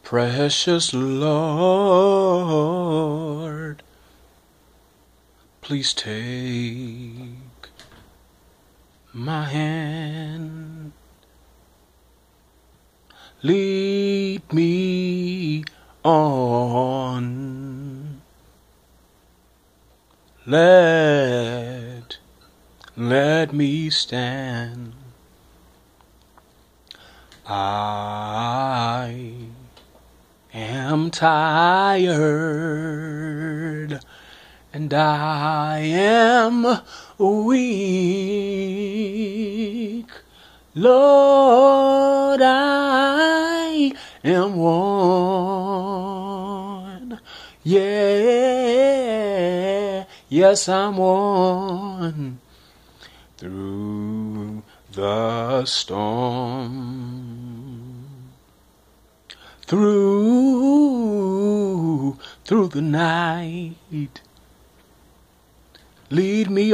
Precious Lord, please take my hand. Lead me on. Let me stand. I am tired and I am weak. Lord, I am worn. Yeah, yes, I'm worn through the storm, through the night. Lead me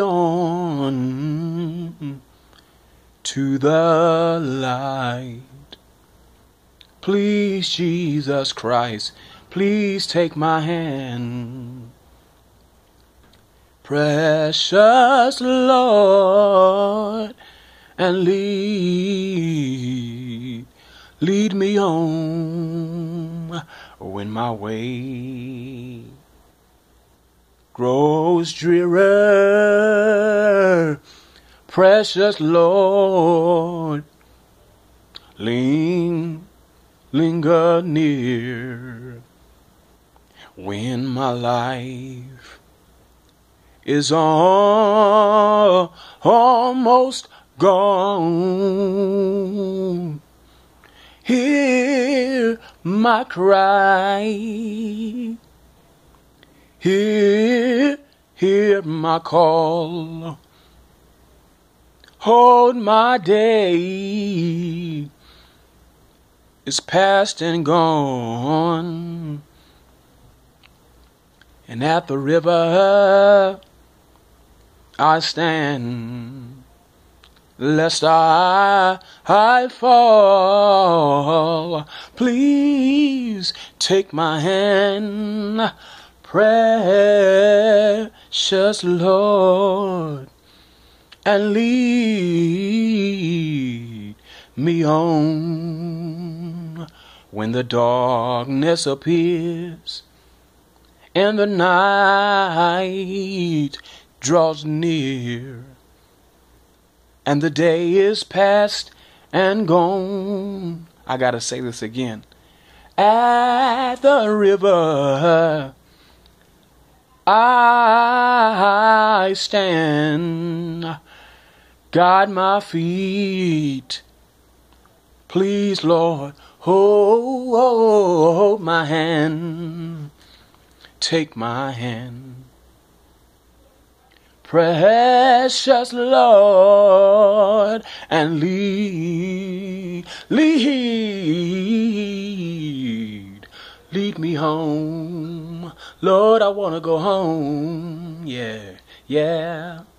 on to the light. Please, Jesus Christ, please take my hand. Precious Lord, and lead me home when my way grows dreary. Precious Lord, linger near when my life is almost gone. Hear my cry, hear my call. Hold my day is past and gone, and at the river I stand, lest I fall. Please take my hand, precious Lord, and lead me on when the darkness appears and the night draws near and the day is past and gone. I gotta say this again. At the river I stand, guide my feet. Please, Lord, hold my hand. Take my hand. Precious Lord, and lead me home. Lord, I want to go home. Yeah.